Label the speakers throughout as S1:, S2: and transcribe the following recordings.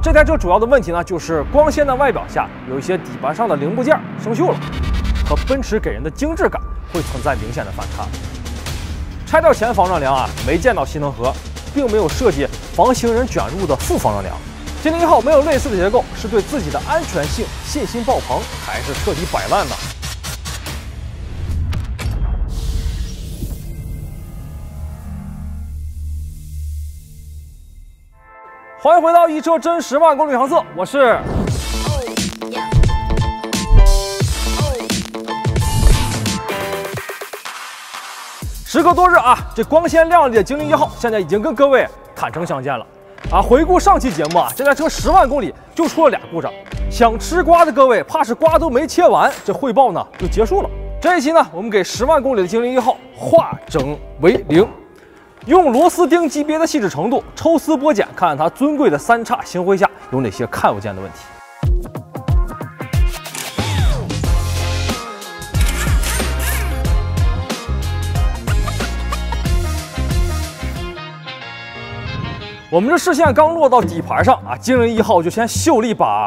S1: 这台车主要的问题呢，就是光鲜的外表下有一些底盘上的零部件生锈了，和奔驰给人的精致感会存在明显的反差。拆掉前防撞梁啊，没见到吸能盒，并没有设计防行人卷入的副防撞梁。精灵1号没有类似的结构，是对自己的安全性信心爆棚，还是彻底摆烂呢？欢迎回到一车真10万公里航测，我是。时隔多日啊，这光鲜亮丽的精灵1号现在已经跟各位坦诚相见了啊！回顾上期节目啊，这台车10万公里就出了2故障，想吃瓜的各位怕是瓜都没切完，这汇报呢就结束了。这一期呢，我们给10万公里的精灵1号化整为零。用螺丝钉级别的细致程度抽丝剥茧，看看它尊贵的3叉星辉下有哪些看不见的问题。我们这视线刚落到底盘上啊，精灵1号就先秀了一把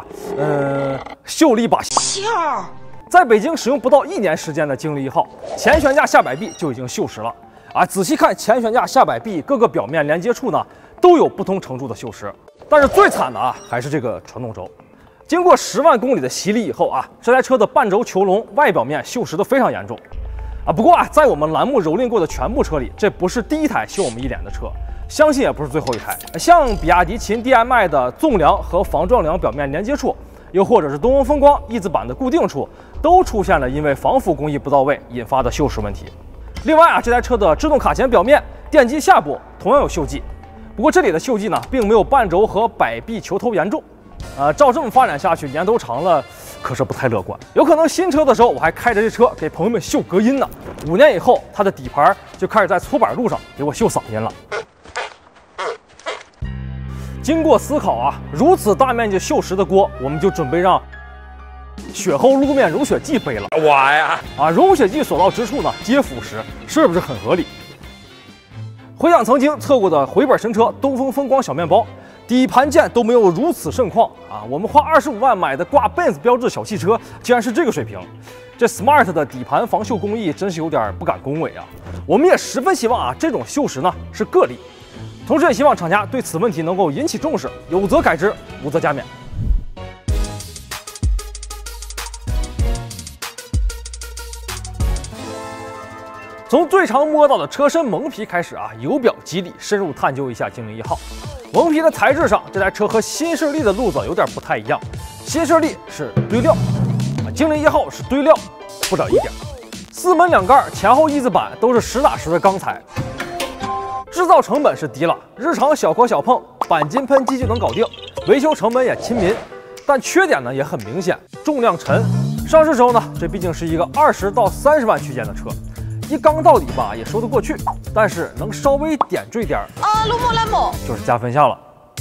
S1: 笑。在北京使用不到1年时间的精灵1号，前悬架下摆臂就已经锈蚀了。啊，仔细看前悬架下摆臂各个表面连接处呢，都有不同程度的锈蚀。但是最惨的啊，还是这个传动轴。经过10万公里的洗礼以后啊，这台车的半轴球笼外表面锈蚀的非常严重。啊，不过啊，在我们栏目蹂躏过的全部车里，这不是第一台秀我们一脸的车，相信也不是最后一台。像比亚迪秦 DMi 的纵梁和防撞梁表面连接处，又或者是东风风光翼子板的固定处，都出现了因为防腐工艺不到位引发的锈蚀问题。另外啊，这台车的制动卡钳表面、电机下部同样有锈迹，不过这里的锈迹呢，并没有半轴和摆臂球头严重。照这么发展下去，年头长了，可是不太乐观。有可能新车的时候我还开着这车给朋友们秀隔音呢，5年以后，它的底盘就开始在粗板路上给我秀嗓音了。经过思考啊，如此大面积锈蚀的锅，我们就准备让雪后路面融雪剂背了。哇呀！啊，融雪剂所到之处呢，皆腐蚀，是不是很合理？回想曾经测过的回本神车东风风光小面包，底盘件都没有如此盛况啊！我们花25万买的挂 Benz 标志小汽车，竟然是这个水平。这 Smart 的底盘防锈工艺真是有点不敢恭维啊！我们也十分希望啊，这种锈蚀呢是个例，同时也希望厂家对此问题能够引起重视，有则改之，无则加勉。从最常摸到的车身蒙皮开始啊，由表及里深入探究一下精灵1号。蒙皮的材质上，这台车和新势力的路子有点不太一样。新势力是堆料，精灵1号是堆料，不找一点。4门2盖前后翼子板都是实打实的钢材，制造成本是低了，日常小磕小碰，钣金喷漆就能搞定，维修成本也亲民。但缺点呢也很明显，重量沉。上市时候呢，这毕竟是一个20到30万区间的车。一缸到底吧也说得过去，但是能稍微点缀点就是加分项了。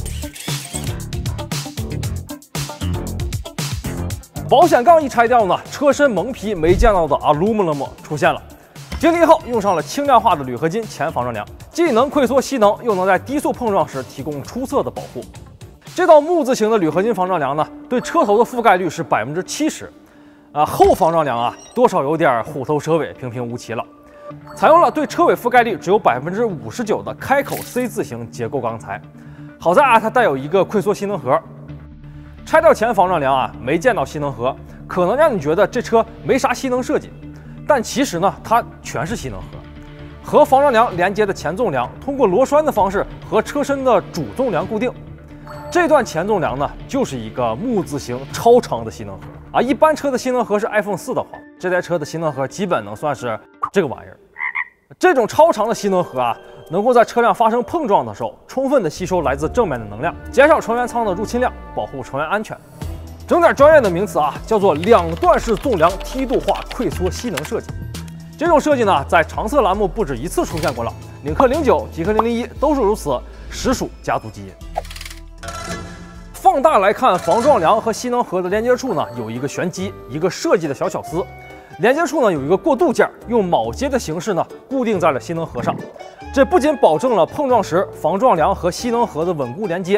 S1: 保险杠一拆掉呢，车身蒙皮没见到的 aluminum 出现了。精灵1号用上了轻量化的铝合金前防撞梁，既能溃缩吸能，又能在低速碰撞时提供出色的保护。这道木字形的铝合金防撞梁呢，对车头的覆盖率是70%。后防撞梁啊，多少有点虎头蛇尾、平平无奇了。采用了对车尾覆盖率只有59%的开口 C 字形结构钢材。好在啊，它带有一个溃缩吸能盒。拆掉前防撞梁啊，没见到吸能盒，可能让你觉得这车没啥吸能设计，但其实呢，它全是吸能盒。和防撞梁连接的前纵梁，通过螺栓的方式和车身的主纵梁固定。这段前纵梁呢，就是一个木字形超长的吸能盒啊！一般车的吸能盒是 iPhone 4的话，这台车的吸能盒基本能算是这个玩意儿。这种超长的吸能盒啊，能够在车辆发生碰撞的时候，充分的吸收来自正面的能量，减少成员舱的入侵量，保护成员安全。整点专业的名词啊，叫做2段式纵梁梯度化溃缩吸能设计。这种设计呢，在长测栏目不止一次出现过了，领克09、极氪001都是如此，实属家族基因。放大来看，防撞梁和吸能盒的连接处呢，有一个旋机，一个设计的小巧思。连接处呢有一个过渡件，用铆接的形式呢固定在了吸能盒上。这不仅保证了碰撞时防撞梁和吸能盒的稳固连接，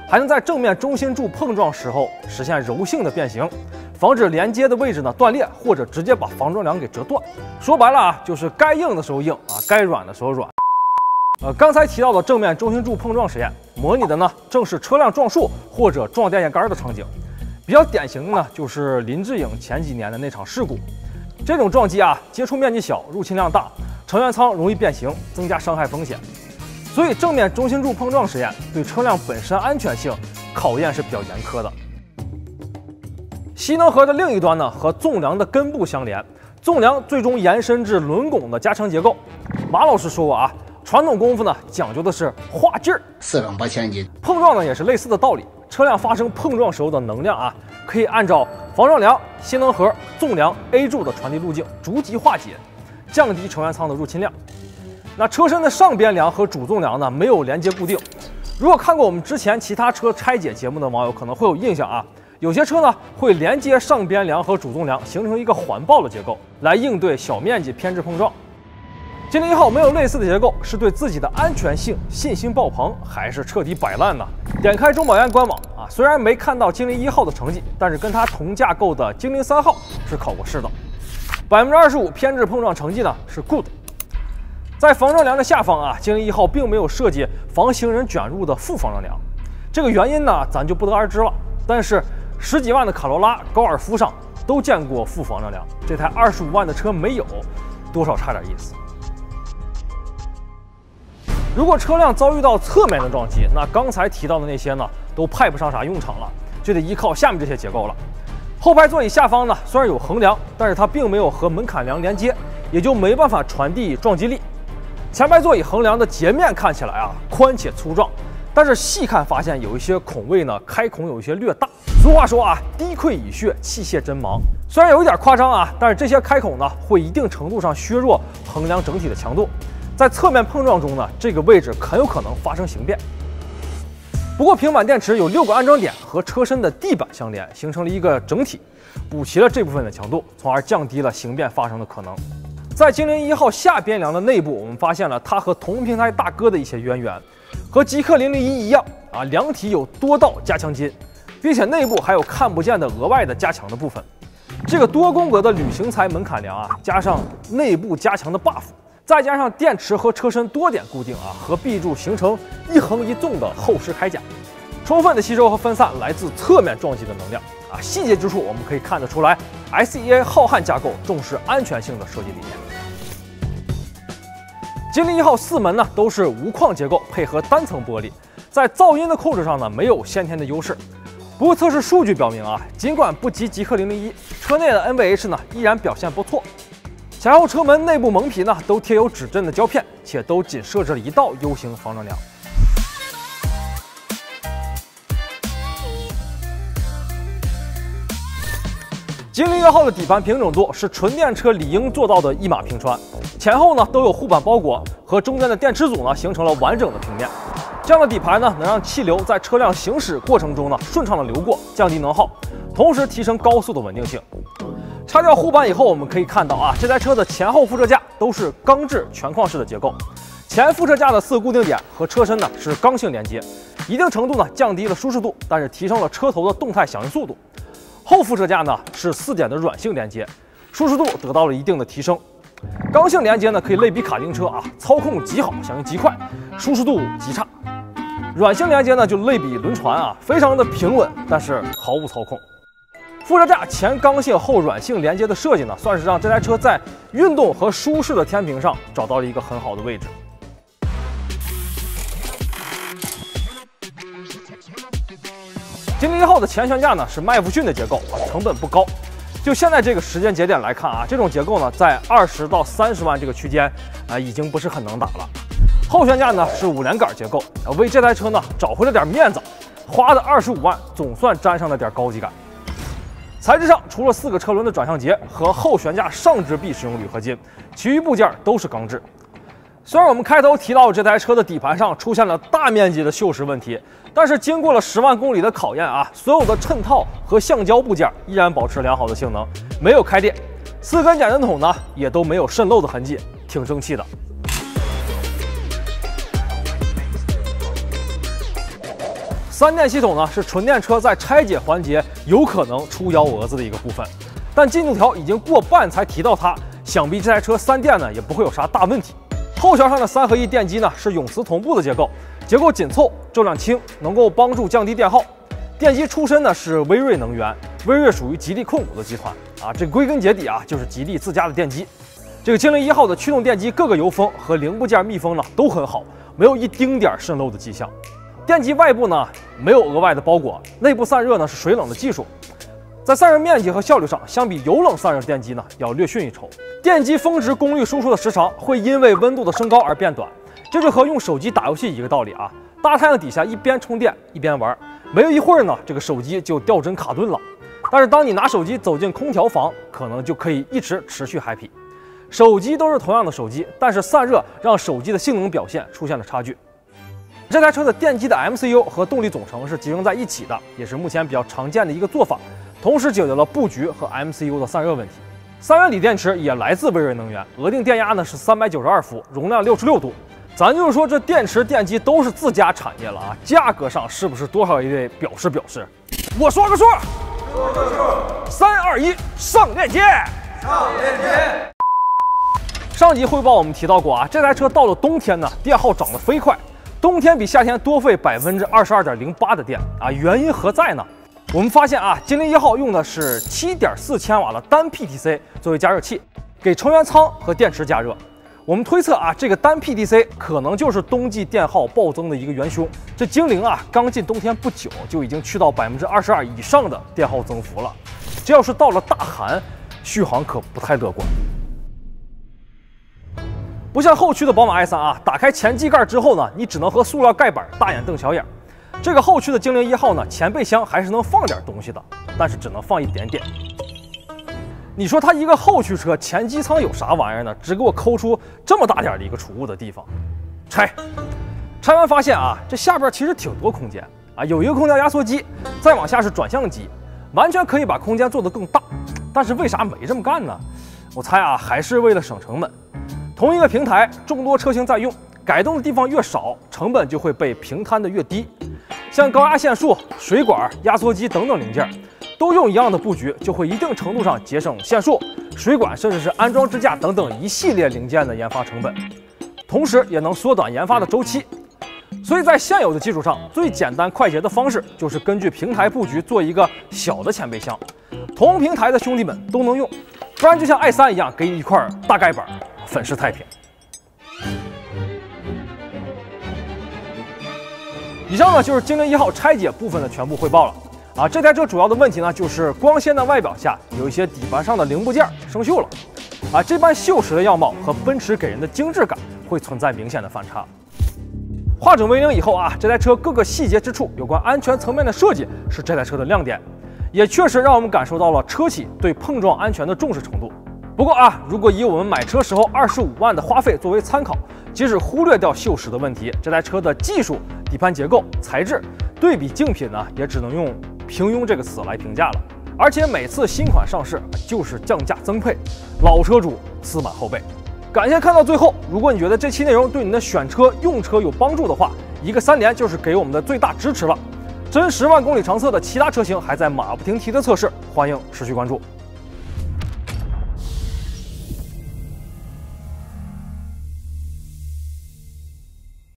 S1: 还能在正面中心柱碰撞时候实现柔性的变形，防止连接的位置呢断裂，或者直接把防撞梁给折断。说白了啊，就是该硬的时候硬啊，该软的时候软。刚才提到的正面中心柱碰撞实验，模拟的呢正是车辆撞树或者撞电线杆的场景。比较典型的呢就是林志颖前几年的那场事故。这种撞击啊，接触面积小，入侵量大，成员舱容易变形，增加伤害风险。所以正面中心柱碰撞实验对车辆本身安全性考验是比较严苛的。吸能盒的另一端呢和纵梁的根部相连，纵梁最终延伸至轮拱的加强结构。马老师说过啊，传统功夫呢讲究的是画劲儿，4.8千斤。碰撞呢也是类似的道理，车辆发生碰撞时候的能量啊，可以按照防撞梁、吸能盒、纵梁、A 柱的传递路径逐级化解，降低成员舱的入侵量。那车身的上边梁和主纵梁呢没有连接固定。如果看过我们之前其他车拆解节目的网友可能会有印象啊，有些车呢会连接上边梁和主纵梁，形成一个环抱的结构，来应对小面积偏置碰撞。金陵1号没有类似的结构，是对自己的安全性信心爆棚，还是彻底摆烂呢？点开中保研官网啊，虽然没看到金陵1号的成绩，但是跟它同架构的金陵3号是考过试的，25%偏置碰撞成绩呢是 good。在防撞梁的下方啊，金陵1号并没有设计防行人卷入的副防撞梁，这个原因呢咱就不得而知了。但是10几万的卡罗拉、高尔夫上都见过副防撞梁，这台25万的车没有，多少差点意思。如果车辆遭遇到侧面的撞击，那刚才提到的那些呢都派不上啥用场了，就得依靠下面这些结构了。后排座椅下方呢虽然有横梁，但是它并没有和门槛梁连接，也就没办法传递撞击力。前排座椅横梁的截面看起来啊宽且粗壮，但是细看发现有一些孔位呢开孔有一些略大。俗话说啊，滴溃蚁穴，器械真忙。虽然有一点夸张啊，但是这些开孔呢会一定程度上削弱横梁整体的强度，在侧面碰撞中呢，这个位置很有可能发生形变。不过平板电池有6个安装点和车身的地板相连，形成了一个整体，补齐了这部分的强度，从而降低了形变发生的可能。在金陵1号下边梁的内部，我们发现了它和同平台大哥的一些渊源，和极氪001一样啊，梁体有多道加强筋，并且内部还有看不见的额外的加强的部分。这个多宫格的铝型材门槛梁啊，加上内部加强的 buff， 再加上电池和车身多点固定啊，和 B 柱形成一横一纵的厚实铠甲，充分的吸收和分散来自侧面撞击的能量啊。细节之处我们可以看得出来 ，SEA 浩瀚架构重视安全性的设计理念。金陵1号4门呢都是无框结构，配合单层玻璃，在噪音的控制上呢没有先天的优势。不过测试数据表明啊，尽管不及极氪001，车内的 NVH 呢依然表现不错。前后车门内部蒙皮呢都贴有指针的胶片，且都仅设置了一道 U 型防撞梁。金陵1号的底盘平整度是纯电车理应做到的一马平川，前后呢都有护板包裹，和中间的电池组呢形成了完整的平面。这样的底盘呢能让气流在车辆行驶过程中呢顺畅的流过，降低能耗，同时提升高速的稳定性。拆掉护板以后，我们可以看到啊，这台车的前后副车架都是钢制全框式的结构，前副车架的4个固定点和车身呢是刚性连接，一定程度呢降低了舒适度，但是提升了车头的动态响应速度。后副车架呢是4点的软性连接，舒适度得到了一定的提升。刚性连接呢可以类比卡丁车啊，操控极好，响应极快，舒适度极差。软性连接呢就类比轮船啊，非常的平稳，但是毫无操控。副车架前刚性后软性连接的设计呢，算是让这台车在运动和舒适的天平上找到了一个很好的位置。金陵1号的前悬架呢是麦弗逊的结构，成本不高。就现在这个时间节点来看啊，这种结构呢在20到30万这个区间已经不是很能打了。后悬架呢是5连杆结构，为这台车呢找回了点面子，花的25万总算沾上了点高级感。材质上，除了4个车轮的转向节和后悬架上支臂使用铝合金，其余部件都是钢制。虽然我们开头提到这台车的底盘上出现了大面积的锈蚀问题，但是经过了10万公里的考验啊，所有的衬套和橡胶部件依然保持良好的性能，没有开裂。4根减震筒呢也都没有渗漏的痕迹，挺争气的。 三电系统呢是纯电车在拆解环节有可能出幺蛾子的一个部分，但进度条已经过半才提到它，想必这台车三电呢也不会有啥大问题。后桥上的3合1电机呢是永磁同步的结构紧凑，重量轻，能够帮助降低电耗。电机出身呢是威瑞能源，威瑞属于吉利控股的集团啊，这归根结底啊就是吉利自家的电机。这个精灵1号的驱动电机各个油封和零部件密封呢都很好，没有一丁点渗漏的迹象。电机外部呢没有额外的包裹，内部散热呢是水冷的技术，在散热面积和效率上，相比油冷散热电机呢要略逊一筹。电机峰值功率输出的时长会因为温度的升高而变短，这就和用手机打游戏一个道理啊。大太阳底下一边充电一边玩，没有一会儿呢，这个手机就掉帧卡顿了。但是当你拿手机走进空调房，可能就可以一直持续 happy。手机都是同样的手机，但是散热让手机的性能表现出现了差距。这台车的电机的 MCU 和动力总成是集成在一起的，也是目前比较常见的一个做法，同时解决了布局和 MCU 的散热问题。3元锂电池也来自威瑞能源，额定电压呢是392伏，容量66度。咱就是说，这电池电机都是自家产业了啊，价格上是不是多少也得表示表示？我说个数，3、2、1，上链接。上集汇报我们提到过啊，这台车到了冬天呢，电耗涨得飞快，冬天比夏天多费22.08%的电啊，原因何在呢？我们发现啊，精灵1号用的是7.4千瓦的单 PTC 作为加热器，给成员舱和电池加热。我们推测啊，这个单 PTC 可能就是冬季电耗暴增的一个元凶。这精灵啊，刚进冬天不久就已经去到22%以上的电耗增幅了。这要是到了大寒，续航可不太乐观。不像后驱的宝马 i3啊，打开前机盖之后呢，你只能和塑料盖板大眼瞪小眼。这个后驱的精灵1号呢，前备箱还是能放点东西的，但是只能放一点点。你说它一个后驱车前机舱有啥玩意儿呢？只给我抠出这么大点的一个储物的地方。拆完发现啊，这下边其实挺多空间啊，有一个空调压缩机，再往下是转向机，完全可以把空间做得更大。但是为啥没这么干呢？我猜啊，还是为了省成本。同一个平台，众多车型在用，改动的地方越少，成本就会被平摊的越低。像高压线束、水管、压缩机等等零件，都用一样的布局，就会一定程度上节省线束、水管，甚至是安装支架等等一系列零件的研发成本，同时也能缩短研发的周期。所以在现有的基础上，最简单快捷的方式就是根据平台布局做一个小的前备箱，同平台的兄弟们都能用，不然就像 i3 一样，给你一块大盖板，粉饰太平。以上呢就是精灵1号拆解部分的全部汇报了啊。这台车主要的问题呢，就是光鲜的外表下有一些底盘上的零部件生锈了啊。这般锈蚀的样貌和奔驰给人的精致感会存在明显的反差。化整为零以后啊，这台车各个细节之处，有关安全层面的设计是这台车的亮点，也确实让我们感受到了车企对碰撞安全的重视程度。不过啊，如果以我们买车时候25万的花费作为参考，即使忽略掉锈蚀的问题，这台车的技术、底盘结构、材质对比竞品呢，也只能用平庸这个词来评价了。而且每次新款上市就是降价增配，老车主自满后背。感谢看到最后，如果你觉得这期内容对你的选车、用车有帮助的话，一个3连就是给我们的最大支持了。真10万公里长测的其他车型还在马不停蹄的测试，欢迎持续关注。